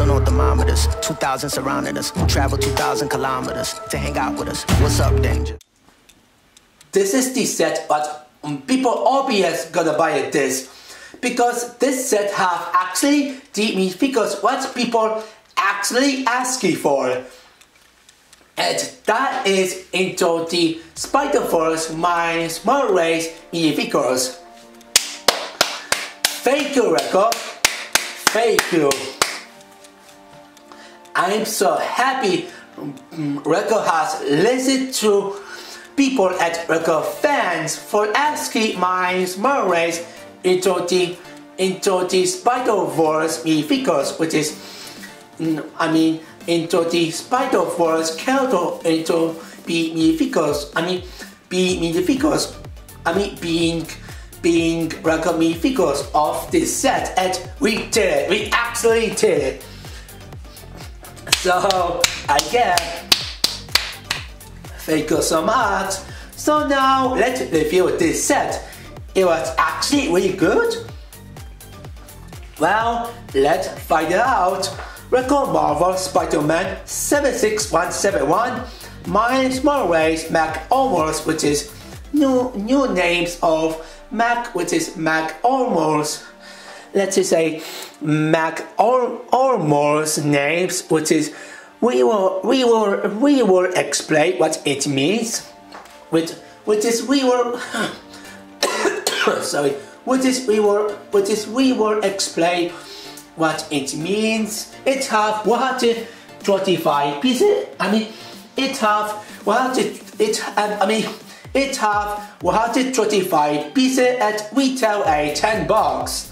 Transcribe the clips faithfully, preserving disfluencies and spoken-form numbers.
thousand on thermometers, two thousand surrounding us. Travel two thousand kilometers to hang out with us. What's up, danger? This is the set, but um, people obvious gonna buy this because this set have actually the me figures what people actually asking for. And that is into the Spider-Verse Miles Morales minifigures. Thank you, Record. Thank you. I'm so happy Record has listened to people at Record fans for asking Miles Morales into the into the Spider-Verse minifigures, which is, I mean, into the Spider-Verse character into the minifigures. I mean, be minifigures. I mean, being being Record minifigures of this set, and we did. We actually did. So again, thank you so much. So now let's review this set. It was actually really good. Well, let's find it out. Record Marvel Spider-Man seven six one seven one, Miles Morales Mac Almost, which is new new names of Mac, which is Mac Almost. Let's just say Mac Almost names, which is we will we will we will explain what it means. Which which is we will sorry, which is we will which is we will explain what it means. It have one hundred twenty-five pieces. I mean, it have one hundred. It um, I mean, it have one hundred twenty-five pieces at retail a ten bucks.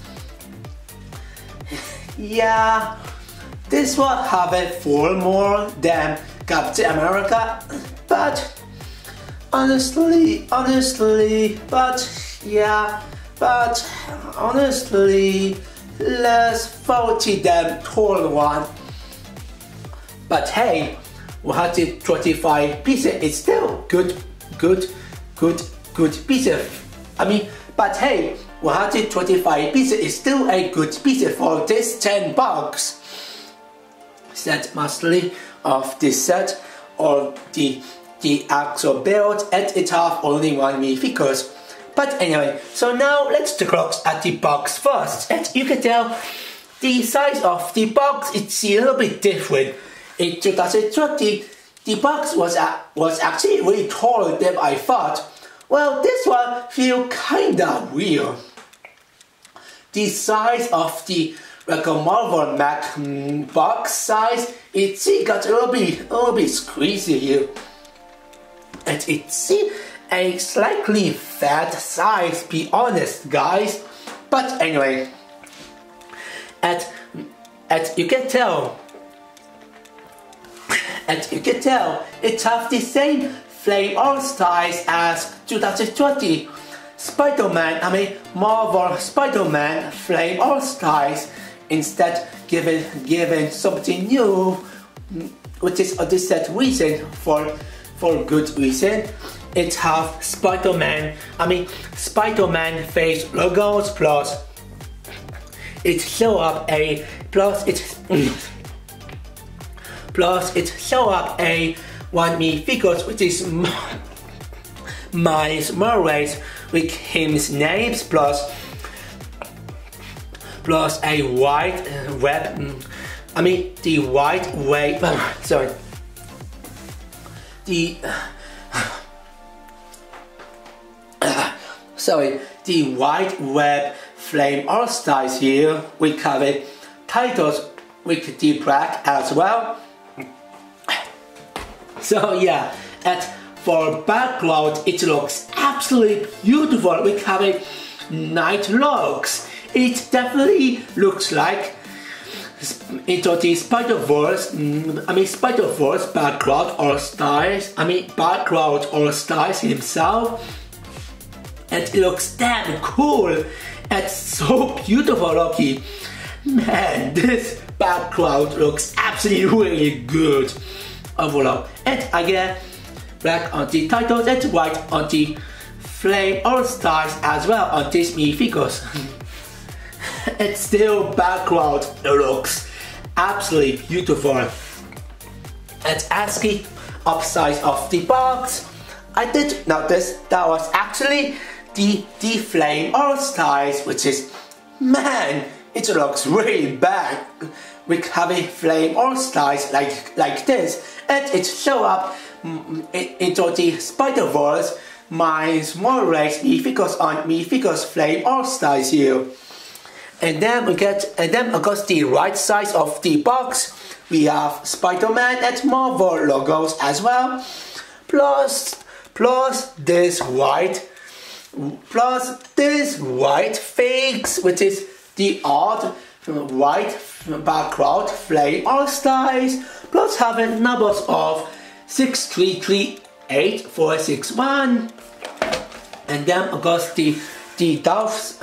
Yeah, this will have it for more than Captain America, but honestly, honestly, but yeah, but honestly. Less faulty than tall one. But hey, one hundred twenty-five pieces is still good, good, good, good pieces. I mean, but hey, one hundred twenty-five pieces is still a good piece for this ten bucks. Set mostly of this set or the the actual build, and it have only one minifigures. But anyway, so now let's take a look at the box first. And you can tell the size of the box is a little bit different. In two thousand twenty, the box was uh, was actually really taller than I thought. Well, this one feels kinda weird. The size of the Record Marvel Mac mm, box size, it's got a little bit a little bit squeezy here, and it's a slightly fat size, be honest guys. But anyway, and, and you can tell, and you can tell it have the same flame art styles as two thousand twenty Spider-Man, I mean Marvel Spider-Man flame art styles, instead given given something new, which is a this reason for for good reason. It have Spider-Man, I mean Spider-Man face logos, plus it show up a plus it plus it show up a one minifigures, which is Miles Morales with his names, plus plus a white web, I mean the white wave, sorry, the sorry, the white web flame art styles here. We cover titles with the black as well. So yeah, and for background it looks absolutely beautiful. We cover night looks. It definitely looks like into the Spider-Verse, I mean Spider-Verse background or styles, I mean background or styles himself. And it looks damn cool and so beautiful looking. Man, this background looks absolutely really good overall. And again, black on the titles and white on the flame art styles as well on these minifigures. It's still background looks absolutely beautiful. And as the upside of the box, I did notice that was actually the, the Flame All Stars, which is, man, it looks really bad. We have a Flame All Stars like, like this, and it show up mm, into the Spider-Verse. Miles Morales Mythicus on Mythicus Flame All Stars here. And then we get, and then across the right side of the box, we have Spider-Man and Marvel logos as well. Plus, plus this white, plus this white fakes, which is the odd white background Flame All Stars. Plus having numbers of six three three eight four six one. And then across the the doves.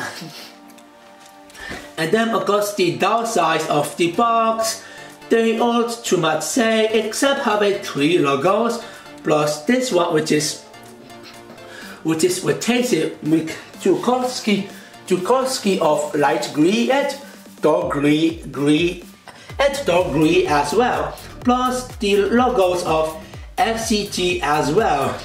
And then across the downside of the box, they all too much say except having three logos, plus this one which is which is rotated with Tukolsky Tukolsky of light green and dark green green and dark green as well. Plus the logos of F C G as well.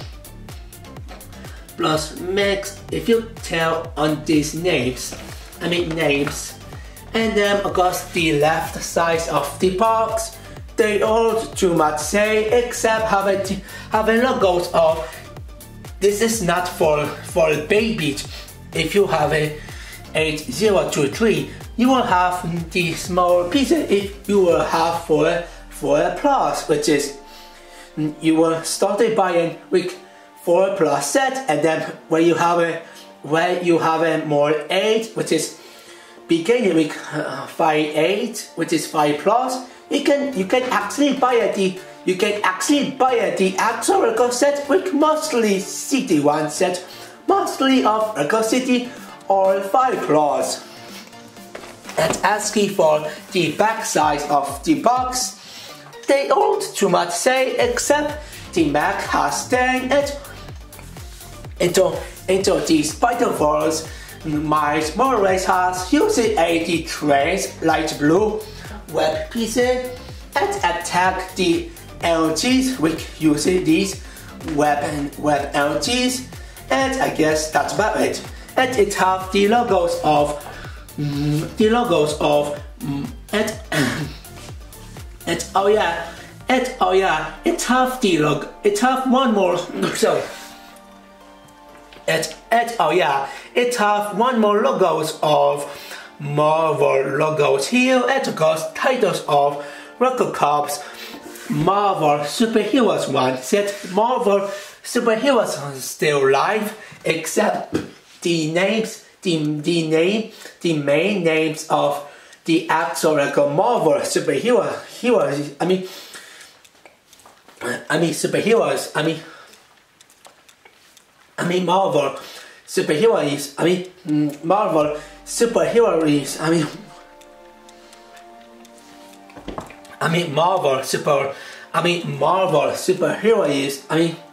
Plus mix, if you tell on these names, I mean names. And then across the left side of the box, they all too much say except having having logos of this is not for for babies. If you have a eight zero two three, you will have the small pieces. If you will have for for a plus, which is you will start buying with four plus set, and then when you have a when you have a more eight, which is beginning with uh, five eight, which is five plus, you can you can actually buy a the you can actually buy a the actual record set with mostly C D one set, mostly of Record City or five plus. And asking for the back side of the box, they don't too much say except the Mac has turned it into into the Spider-Verse. Miles Morales has using a trains light blue web pieces and attack the L Gs with using these web web L Gs, and I guess that's about it. And it have the logos of mm, the logos of mm, and and oh yeah and oh yeah it have the log it have one more sorry. It, it, oh yeah, it have one more logos of Marvel logos here, and of course titles of Record Corps Marvel Superheroes one. Said Marvel Superheroes are still live, except the names, the, the name, the main names of the actual Record Marvel superhero heroes. I mean, I mean superheroes. I mean. I mean Marvel superheroes. I mean Marvel superheroes. I mean I mean Marvel super. I mean Marvel superheroes. I mean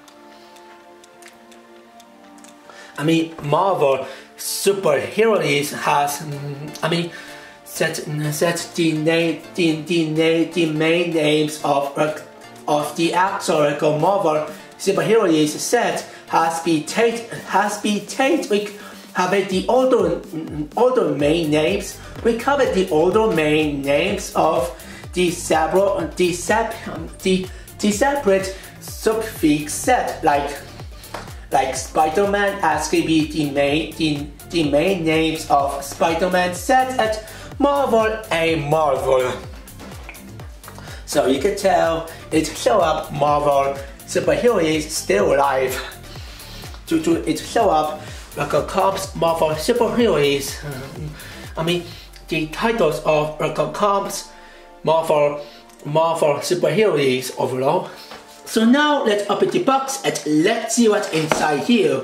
I mean Marvel superheroes has. I mean set set the name the the name the main names of of the actual Marvel superheroes set. Has been taken has been taken we have the older older main names. We covered the older main names of the several the sep the, the separate suffix set like like Spider-Man as could be the main the, the main names of Spider-Man set at Marvel and Marvel. So you can tell it show up Marvel superheroes still alive. To, to it show up like a Corps Marvel superheroes. I mean the titles of Record Corps Marvel Marvel superheroes overall. So now let's open the box and let's see what's inside here.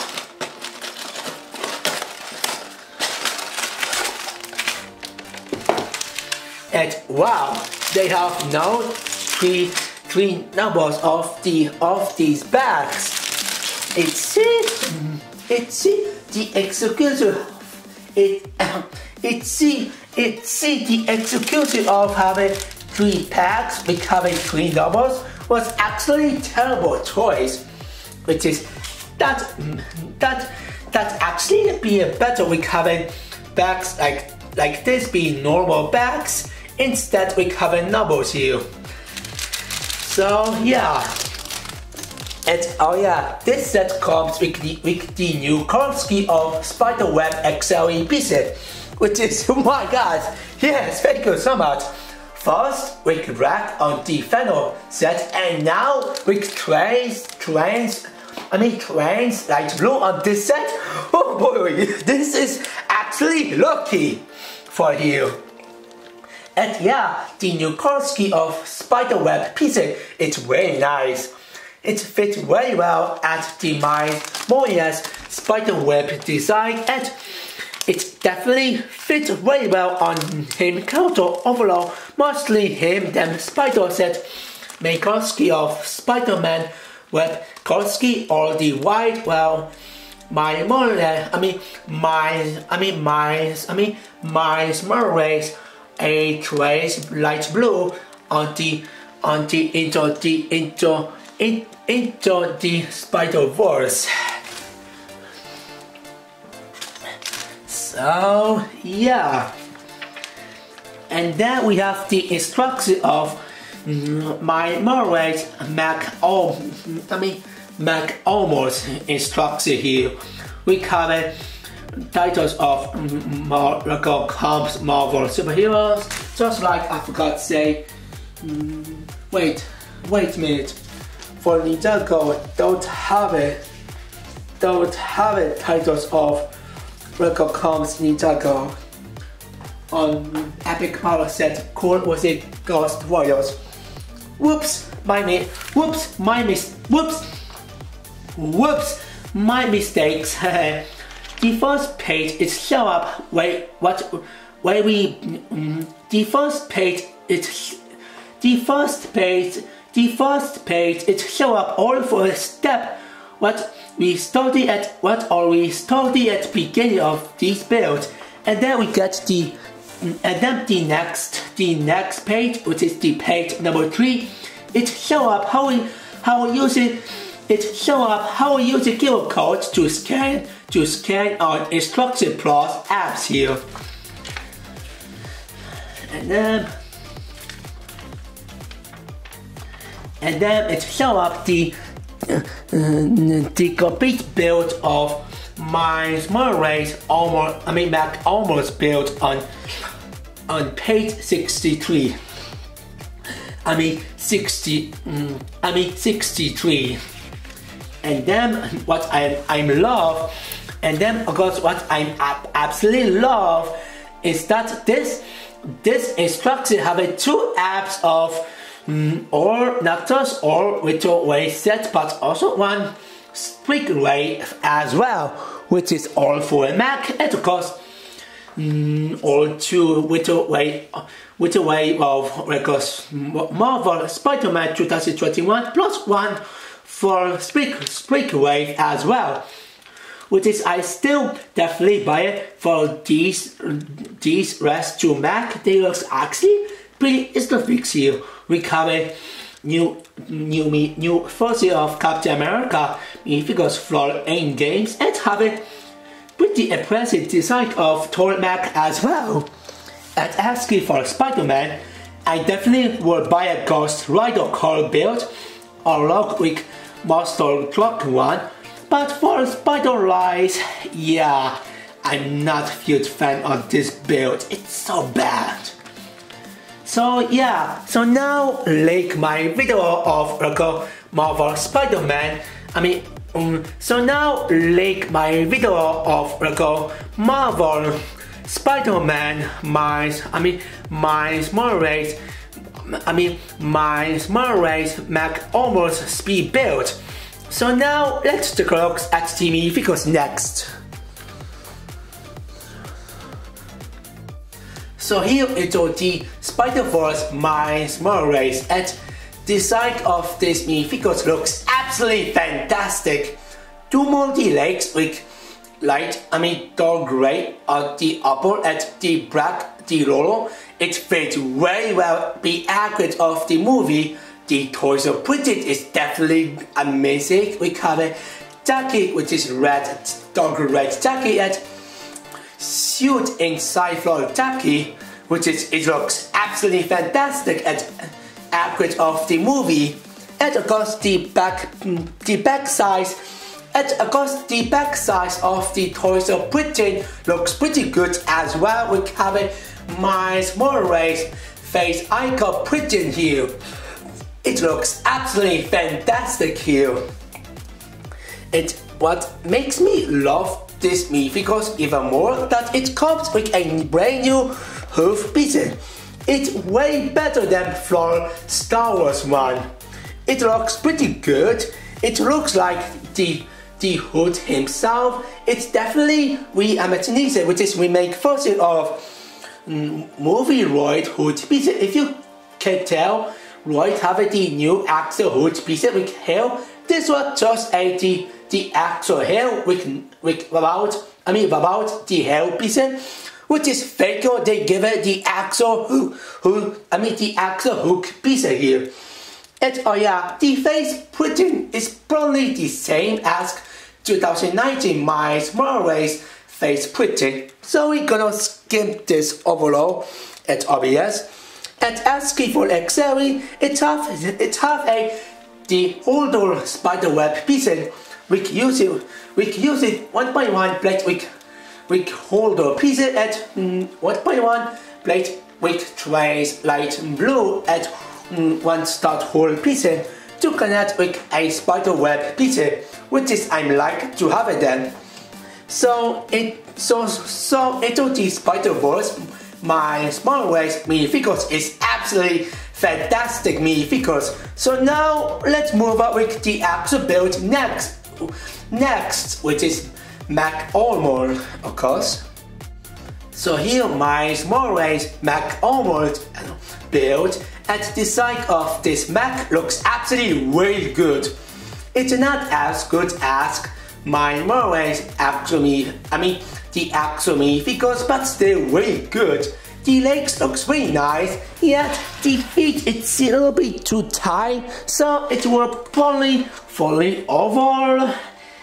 And wow, they have now three three numbers of the of these bags. It says, it says the executive, it, it's see, it's see the execution of having three packs with having three doubles was actually a terrible choice, which is that that that actually be better with having backs like like this being normal backs instead with having doubles here. So yeah. And oh yeah, this set comes with the, with the new color scheme of Spiderweb X L E B set, which is, oh my god, yes, thank you so much. First, we could rack on the Fennel set, and now with trains, trains, I mean trains light blue on this set. Oh boy, this is actually lucky for you. And yeah, the new color scheme of Spiderweb P C, it's very nice. It fits very well at the Miles Morales Spiderweb design, and it definitely fits very well on him character overall, mostly him than Spider set main color scheme of Spider-Man web color scheme or the white, well, my Morales, I mean my I mean Miles I mean Miles Morales a trace light blue on the on the into the into in, into the Spider-Verse. So yeah, and then we have the instruction of mm, my Morales Mac oh I mean Mac almost instruction here. We cover titles of Marvel Comics Marvel superheroes, just like I forgot to say. Mm, wait, wait a minute. For Ninjago, don't have it. Don't have it titles of Record Comics Ninjago on Epic Power set. Cool was it Ghost Warriors? Whoops, my mi whoops, my mis whoops, whoops, my mistakes. The first page is show up where what where we mm, the first page it's the first page. The first page it show up all for a step what we study at what or we study at beginning of this build, and then we get the and then the next the next page, which is the page number three. It show up how we how we use it. It show up how we use the Q R code to scan to scan our instruction plus apps here, and then. And then it show up the uh, the complete build of Miles Morales almost I mean Mac almost built on on page sixty-three. I mean sixty um, I mean sixty-three. And then what I I love, and then of course what I absolutely love is that this this instruction have a two apps of Mm, or Nocturus or Virtual Wave set, but also one Sprig Wave as well, which is all for a Mac, and of course mm, all two Virtual Wave, Virtual Wave of records Marvel Spider-Man twenty twenty-one plus one for Sprig, Sprig Wave as well, which is I still definitely buy it for these these rest to Mac. They look actually pretty interesting here. We cover new new new first year of Captain America minifigures for in games, and have a pretty impressive design of Thor Mac as well. And asking for Spider-Man, I definitely would buy a Ghost Rider color build or Lockwick Monster Truck one. But for Spider Lies, yeah, I'm not a huge fan of this build. It's so bad. So yeah, so now like my video of uh, Marvel Spider-Man, I mean, um, so now like my video of uh, Marvel Spider-Man, Miles, I mean, Miles Morales, I mean, Miles Morales Mac almost speed build. So now let's take a look at the minifigures next. So here is the Spider-Verse Miles Morales, and the design of this minifigures looks absolutely fantastic. Two multi-legs with light, I mean dark gray on the upper and the black, the lower. It fits very well the accurate of the movie. The toys are printed is definitely amazing. We have a jacket which is red, dark red jacket, and suit inside floral jacket, which is it looks absolutely fantastic and accurate of the movie. And of course the back, the back size. And of course the back size of the Toys R Us printing looks pretty good as well. We have a Miles Morales face icon printing here. It looks absolutely fantastic here. It what makes me love this movie because even more that it comes with a brand new hoof piece. It's way better than floor Star Wars one. It looks pretty good. It looks like the the hood himself. It's definitely reimagination, which is remake version of mm, movie Royd hood piece. If you can tell, Royd have the new actual hood piece with hair. This was just a the the actual hair with with about I mean about the hair piece, which is fake. They give it the actual hook, hook I mean the actual hook piece here. And oh yeah, the face printing is probably the same as two thousand nineteen Miles Morales face printing. So we're gonna skip this overall at O B S. And asking for accessory, it have it have a the older spiderweb piece. We can use it we can use it one by one plate with with holder piece at mm, one by one plate with trays light blue at mm, one start hole piece to connect with a spiderweb piece, which is I like to have it then. So it so so into the Spider-Verse, my small ways minifigures is absolutely fantastic minifigures. So now let's move on with the actual build next. Next, which is Mac Armor, of course. So here my small ways Mac Armor build, and the design of this Mac looks absolutely really good. It's not as good as my Morales actually, I mean the actual minifigures, but still really good. The legs looks really nice, yet the feet it's a little bit too tight, so it will probably fully over.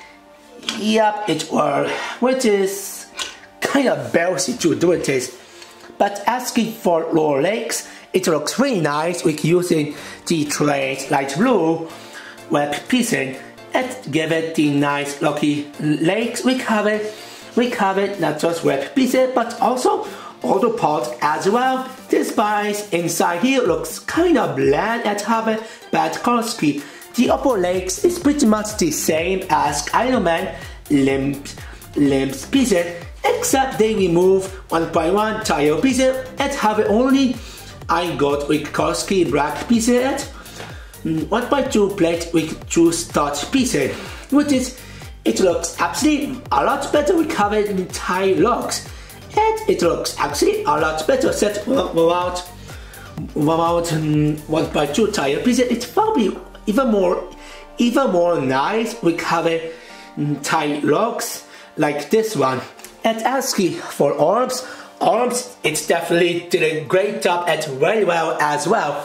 Yep, it will, which is kind of bouncy to do it. But asking for lower legs, it looks really nice with using the trace light blue web piecing and give it the nice lucky legs. We have it, we have it not just web pieces but also other parts as well. This piece inside here looks kind of bland and have a bad color scheme. The upper legs is pretty much the same as Iron Man limbs, limbs pieces, except they remove one by one tire pieces and have only I got with Korsky black pieces, one by two plate with two start pieces, which is it looks actually a lot better with covered tie locks, and it looks actually a lot better set without without one by two tire pieces. It's probably even more even more nice with covered tie locks like this one. And asking for arms, arms it's definitely did a great job at very well as well.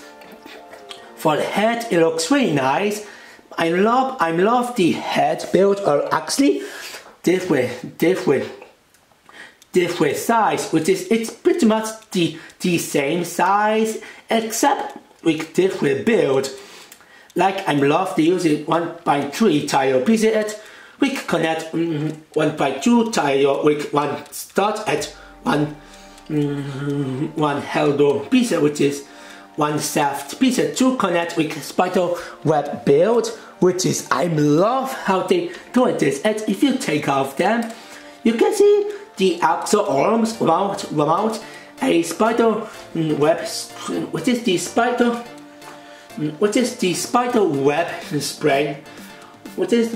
For the head, it looks really nice. I love, I love the head build, or actually different, different, different size, which is it's pretty much the the same size except with different build. Like I love to use it one by three tire pieces. We can connect mm, one by two tire with one start at one mm, one holder piece, which is one shaft piece to connect with spider web build, which is I love how they do this. And if you take off them, you can see the actual arms without without a spider web, which is the spider, which is the spider web spray. What is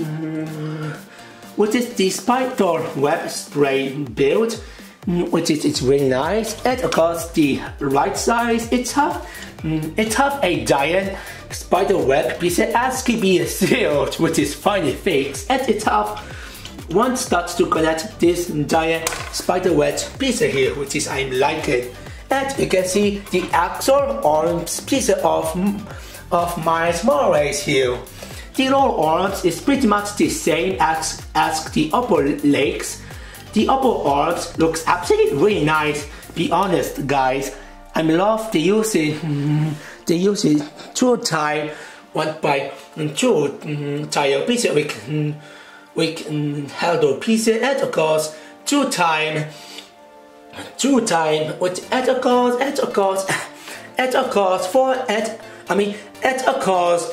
what is the spider web spray build, which is it's really nice. And of course the right side it's have it have a giant spider web piece as can be sealed, which is finally fixed, and it have one starts to connect this giant spiderweb piece here, which is I'm liking. And you can see the actual arms piece of of Miles Morales here. The lower arms is pretty much the same as as the upper legs. The upper arms looks absolutely really nice. Be honest, guys. I love the using the using two tie one by two um, tire piece with um, with um, handle piece and of course two time two time with at a cost at a cost at a cost for at I mean at a cost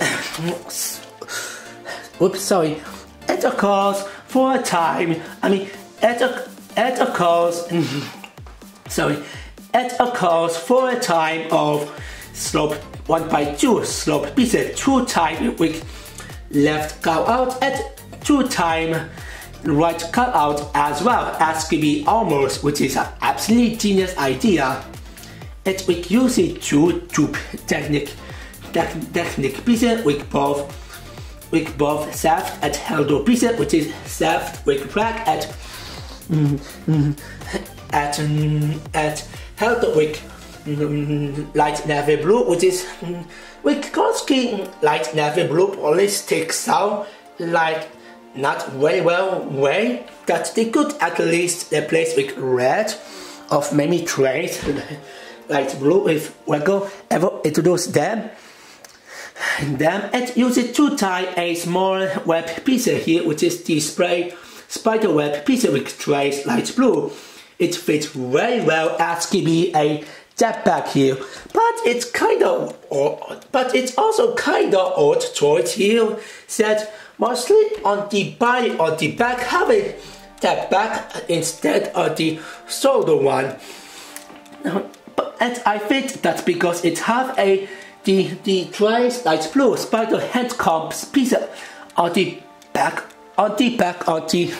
oops sorry at a cost for a time I mean at a at a cost sorry at a cost for a time of slope one by two slope pieces two time with left cut out at two time right cut out as well as could be almost, which is an absolutely genius idea. It we use it to tube technique technique pieces with both with both shaft and handle pieces, which is shaft with crack at mm, mm, at mm, at handle with mm, light navy blue, which is mm, with Korsky light navy blue ballistic sound like not very well way that they could at least replace with red of many trades light blue if Lego ever introduce them. And then it uses to tie a small web piece here, which is the spray spider web piece with trace light blue. It fits very well as can be a jetpack here, but it's kind of odd, but it's also kind of odd choice here, set mostly on the body or the back, having that back instead of the shoulder one. And I think that's because it have a the the trace light blue spider head comps piece on the back on the back on the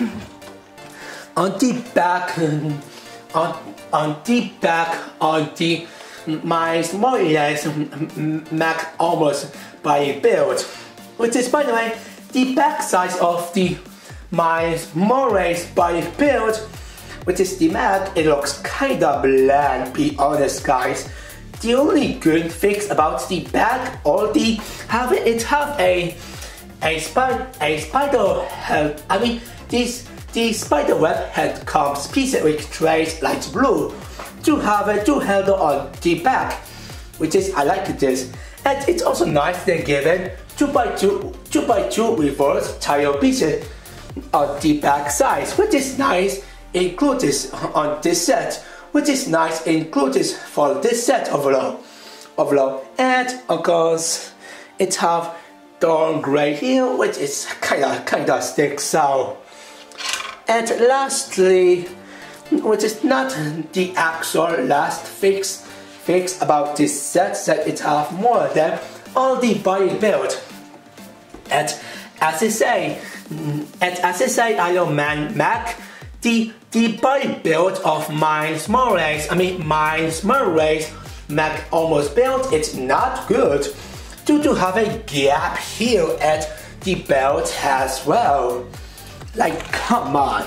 on the back on on the back on the Miles Morales Mac almost by build, which is by the way the back side of the Miles Morales by build, which is the Mac. It looks kinda bland, be honest, guys. The only good fix about the back or the have it, it have a a spider a spider head. I mean this the spider web head comes piece with trace light blue to have a two handle on the back, which is I like this, and it's also nice than given two by two two by two reverse tire pieces on the back side, which is nice. Include this on this set, which is nice. Include this for this set overall, overall, and of course it have dark gray here, which is kinda kinda sticks out. And lastly, which is not the actual last fix fix about this set, that it have more than all the body build. And as I say, and as I say, Iron Man Mac, the the body build of Miles Morales, I mean Miles Morales Mac almost built, it's not good due to have a gap here at the belt as well. Like come on.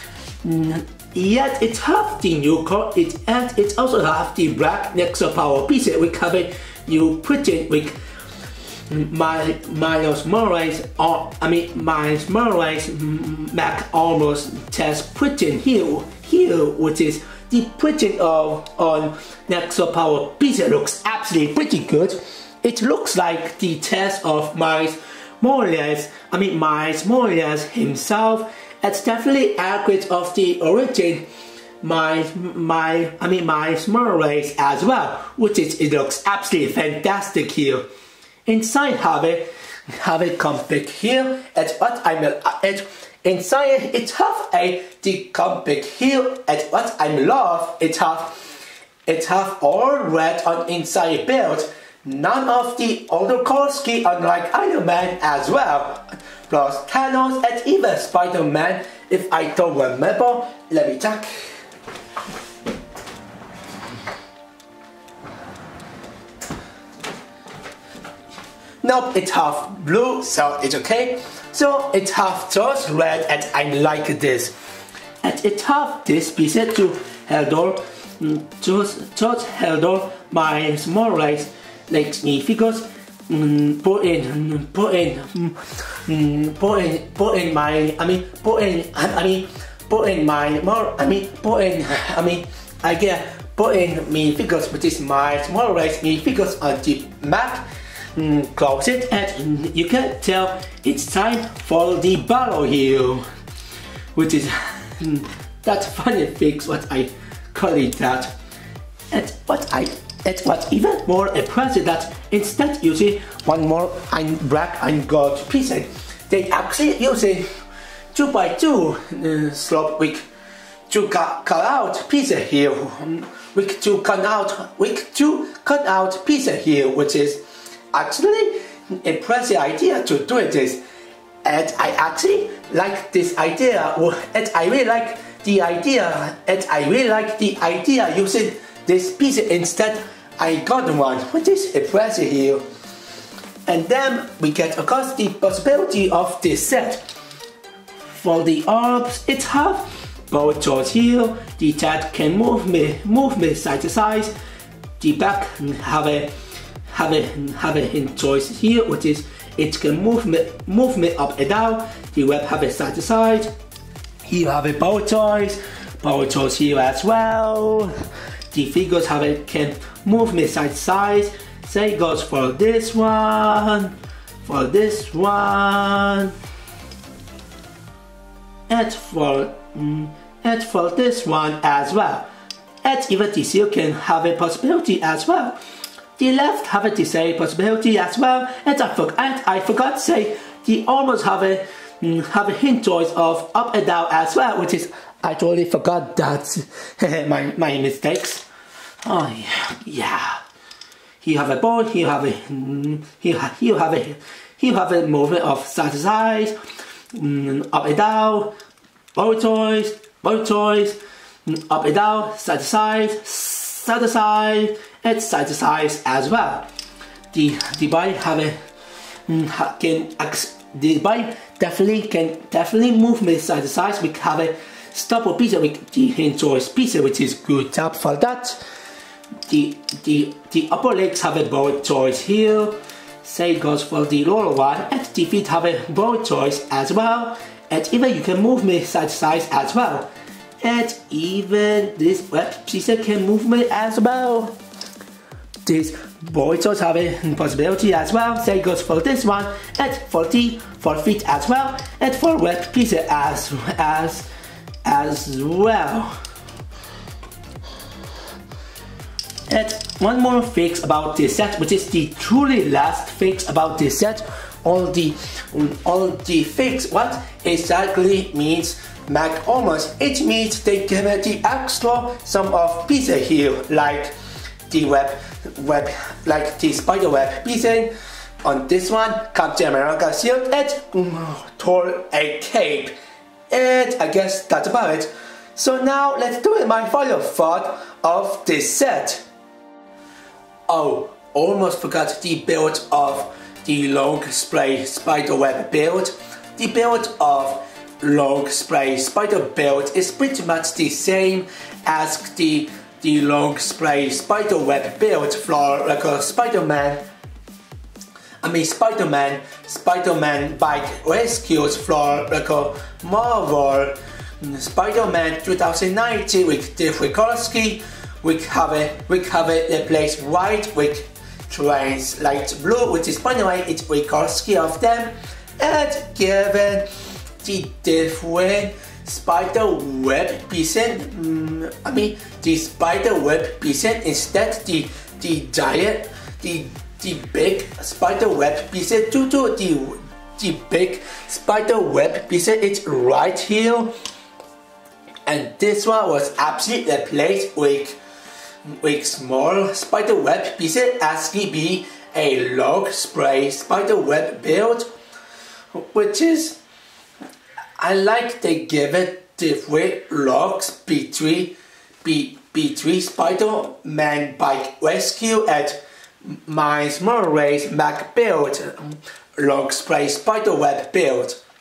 Yet it have the new core, it and it also have the black Nexo power piece with have a new printing with my Miles Morales or I mean Miles Morales Mac almost test printing here here, which is the printing of on Nexo power piece looks absolutely pretty good. It looks like the test of Miles Morales, I mean Miles Morales himself. It's definitely accurate of the origin my my I mean Miles Morales as well, which is it looks absolutely fantastic here. Inside have it have it config here at what I'm at inside it have a the config here at what I'm love it have it have all red on inside build. None of the older Korsky unlike Iron Man as well. Plus Thanos and even Spider-Man, if I don't remember. Let me check. Nope, it's half blue, so it's okay. So it have just red and I like this. And it have this piece to handle, just, just handle my small race like me figures. Mm, put in, put in, mm, put in, put in my, I mean, put in, I mean, put in my more, I mean, put in, I mean, I get put in me figures, which is my small race me figures on the map. Mm, close it, and you can tell it's time for the battle here, which is mm, that funny fix what I call it that. And what I It was even more impressive that instead using one more and black and gold pieces, they actually using two by two uh, slope with two cut, cut out pieces here, with two cut out, with two cut out pieces here, which is actually impressive idea to do this. And I actually like this idea, and I really like the idea, and I really like the idea using this piece instead. I got one, which is impressive here. And then we get across the possibility of this set. For the arms, it's half both jaws here. The head can move me, move me side to side. The back have a have a have a hint choice here, which is it can move me move me up and down. The web have a side to side. Here have a bow choice, bow choice here as well. The figures have it can move me side to side. Same goes for this one, for this one, and for mm, and for this one as well. And even the seal can have a possibility as well. The left have a the same possibility as well. And I forgot and I forgot to say the almost have a mm, have a hint choice of up and down as well, which is I totally forgot that. my my mistakes. Oh yeah, yeah. You have a ball. You have a. You have. You have a. You have a movement of side to side, mm, up and down, ball toys, ball toys, mm, up and down, side to side, side to side, and side to side as well. The the bike have a mm, can the bike definitely can definitely move me side to side. We have a stopper piece with the hinge choice piece, which is good job for that. The, the, the upper legs have a bow choice here, same goes for the lower one, and the feet have a bow choice as well, and even you can move me side to side as well, and even this web piece can move me as well. This bow choice have a possibility as well, same goes for this one, and for the for feet as well, and for web piece as, as, as well. And one more fix about this set, which is the truly last fix about this set. All the all the fix what exactly means Mac almost. It means they give it the extra some of pieces here, like the web web like the spider web piece on this one, Captain America shield, and mm, tore a cape. And I guess that's about it. So now let's do my final thought of this set. Oh, almost forgot the build of the long spray spider web build. The build of long spray spider build is pretty much the same as the the long spray spider web build for like a Spider-Man. I mean Spider-Man, Spider-Man bike rescues for like a Marvel. Spider-Man twenty nineteen with Dave Wikorski. We have it, we have it replaced white with trains light blue, which is by the way it's Wikorski of them, and given the different spider web pieces. Um, I mean the spider web pieces instead the the giant the the big spider web pieces due to the the big spider web pieces. It's right here, and this one was absolutely replaced with. with small spider web pieces as to be a long spray spider web build, which is I like they give it different locks between be, between Spider-Man bike rescue and my small race Mac build long spray spider web build.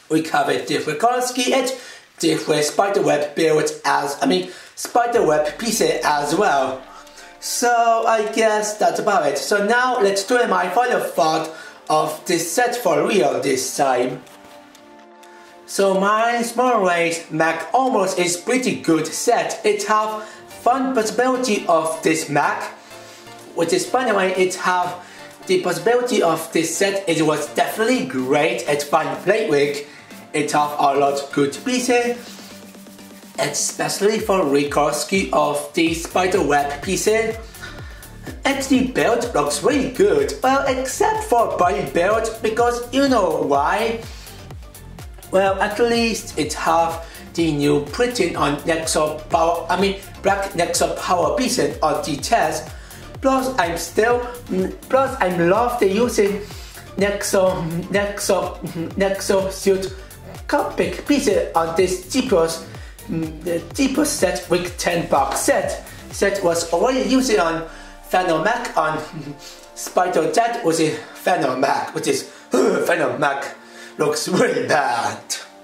we have a different color scheme and different spiderweb build as, I mean, spiderweb pieces as well. So I guess that's about it. So now let's do my final thought of this set for real this time. So my Small Race Mac almost is pretty good set. It have fun possibility of this Mac, which is by the way, it have the possibility of this set. It was definitely great and fun to play with. It have a lot of good pieces, especially for Rikorsky of the spiderweb pieces. And the build looks really good, well, except for body build, because you know why? Well, at least it have the new printing on Nexo Power, I mean Black Nexo Power pieces on the chest. Plus, I'm still, plus I love the using Nexo, Nexo, Nexo Suit cockpit pieces on this cheapest, the cheapest set with ten bucks set. Set was already using on Phantom Mac on Spider Jet, which is Phantom Mac, which is uh, Phantom Mac looks really bad.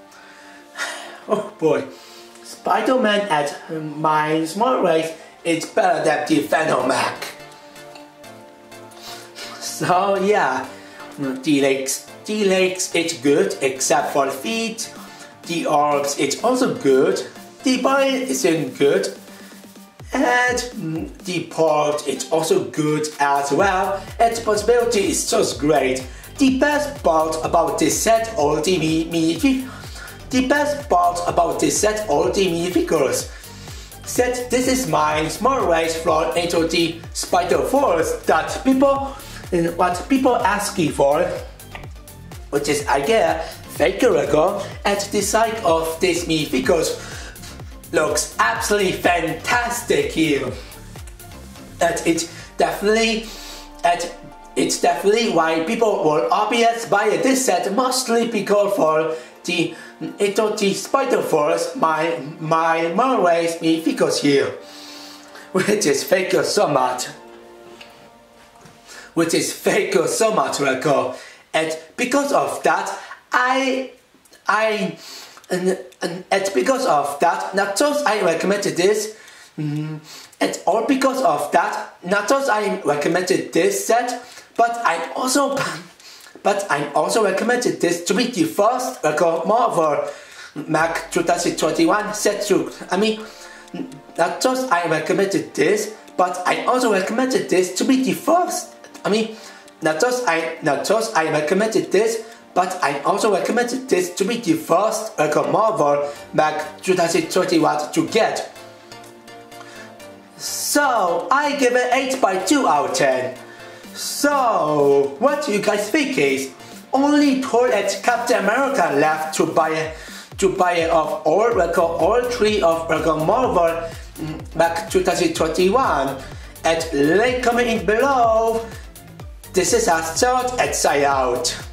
Oh boy, Spider-Man at my Small Race is better than the Phantom Mac. So yeah, the legs, the legs it's good except for the feet. The arms it's also good. The body isn't good. And the port is also good as well. And the possibility is just great. The best part about this set are the mini The best part about this set are the minifigures. Set this is my Small Race from into the Spider Force that people what people asking for, which is I guess Faker ago, and the side of this minifigures looks absolutely fantastic here. And it definitely and it's definitely why people were obvious buy this set, mostly because for the into the Spider Force my my Small Race minifigures here, which is Faker so much. Which is Faker so much record. And because of that I I and, and, and because of that, not just I recommended this, mm, and all because of that, not just I recommended this set, but I also, but I also recommended this to be the first record Marvel Mac twenty twenty-one set to. I mean, not just I recommended this, but I also recommended this to be the first. I mean, not just I, not just I recommended this. But I also recommended this to be the first record Marvel Mac twenty twenty-one to get. So I give it eight by two out of ten. So what do you guys think is? Only Thor and Captain America left to buy to buy of all record all three of record Marvel Mac twenty twenty-one. And link comment in below. This is our third and sign out.